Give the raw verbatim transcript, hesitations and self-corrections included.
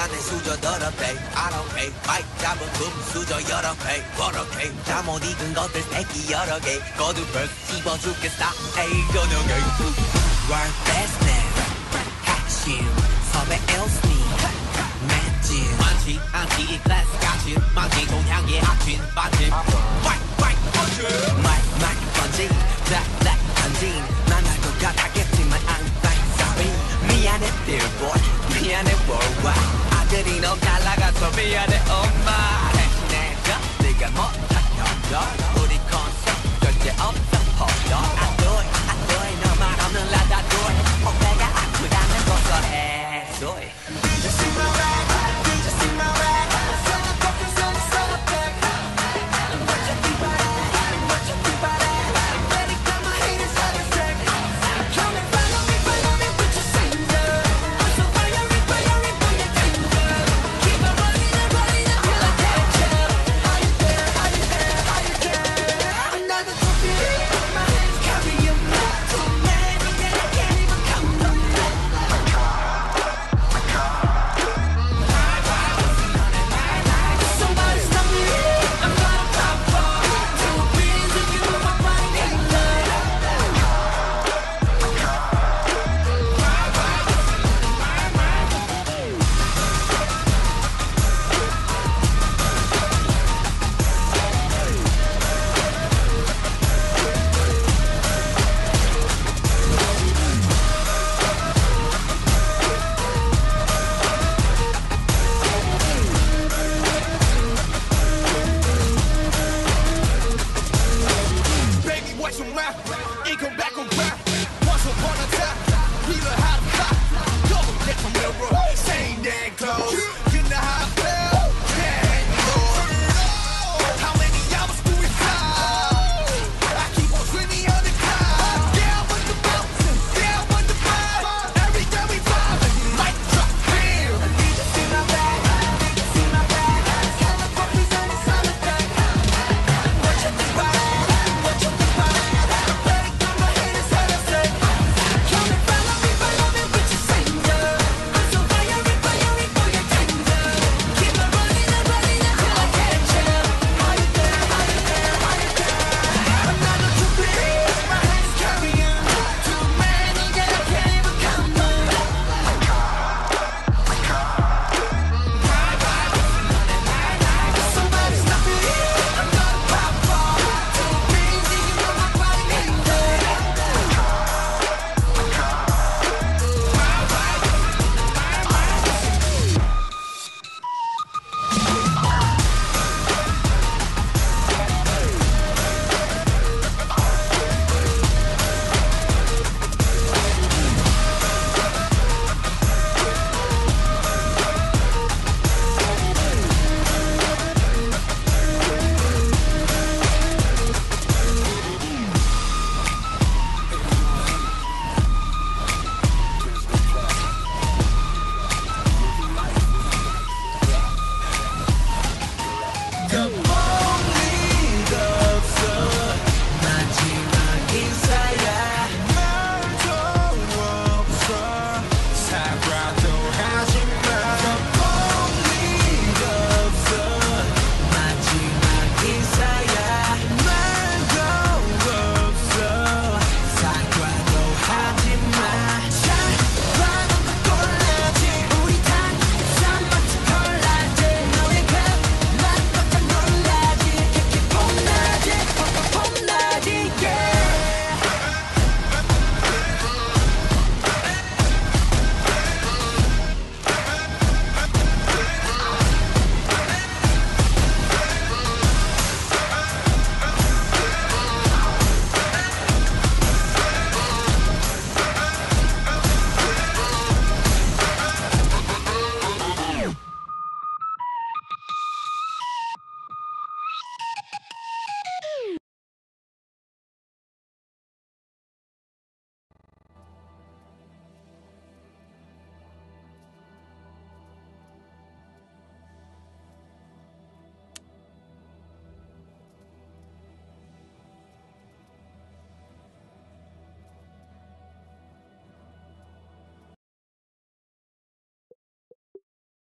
시간에 수저 더럽게 I don't pay 마이크 잡은 금수저 여러 배 버럭해 잠못 익은 것들 새끼 여러 개 거두벌 씹어 죽겠어 에이 저녁에 Work business 핵심 섭외 일스니 맷진 많지 않지 이 클래스 같이 많지 동향의 악진 빠짐 Fight fight punch 마이크 마이크 번지 Black black 번진 난 알 것 같았겠지만 I'm like sorry 미안해 dear boy 미안해 worldwide 아들이 너무 잘 나가서 미안해 엄마 대신해줘 네가 못한 형도 우리 콘서트 절대 없어 hold on I do it I do it 너만 없는 라다 do it 어깨가 아프다면 고소해 do it Just in my rag Just in my rag Solo talking solo solo back What you think about it What you think about it Ready got my haters on the track Come and follow me follow me with your singer I'm so fiery fiery for your tender Keep on running and running until I catch you Are you there are you there are you there Another trophy in my hands carry you back to many that I can't even count them Somebody stop me I'm gonna pop off Two beans if you know my body ain't love Baby, watch your mouth. It come back on